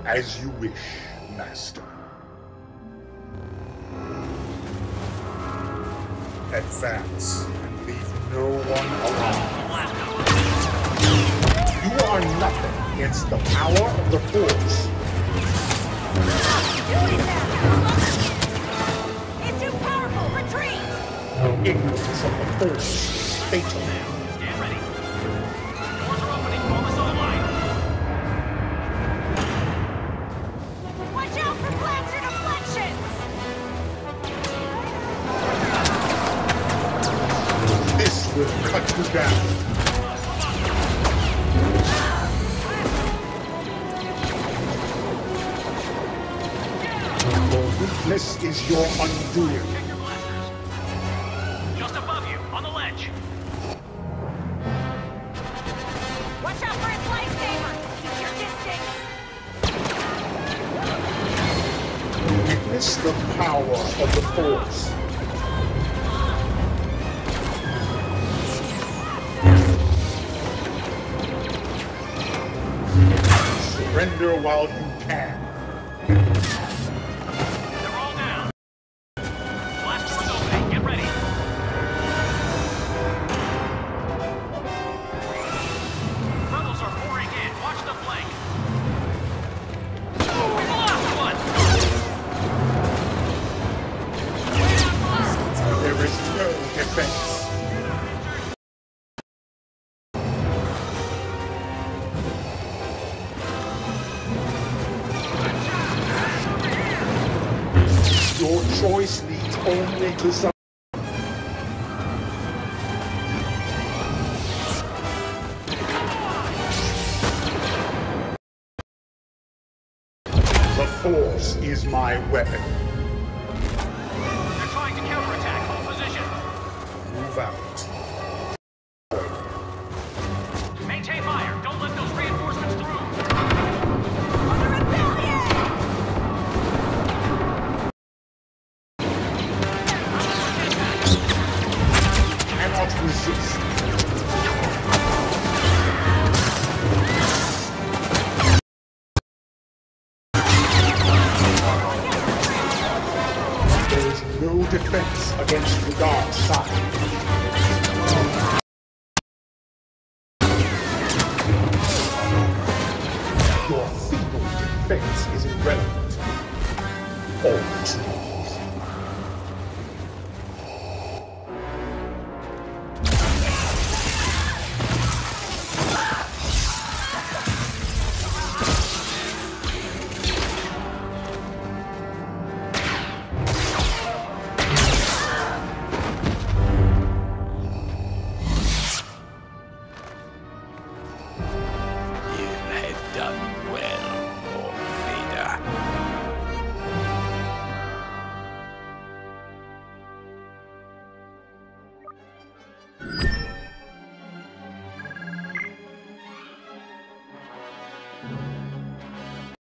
As you wish, Master. Advance and leave no one alive. You are nothing against the power of the Force. It's too powerful! Retreat! Ignorance of the Force is fatal. Stand ready. Doors are opening. Form a saw line. Watch out for blaster deflections! This will cut you down. Your weakness is your undoing. Check your blasters. Just above you, on the ledge. Watch out for his lightsaber! Keep your distance! Witness the power of the Force. Surrender while you can. They're all down. Blast doors opening. Get ready. Rebels are pouring in. Watch the flank. We're the last one. There is no defense. Your choice leads only to some. The Force is my weapon. They're trying to counterattack. Hold position. Move out. Maintain fire. Don't let those reinforcements through. For the rebellion! Cannot resist. There is no defense against the dark side. Your feeble defense is irrelevant. All true.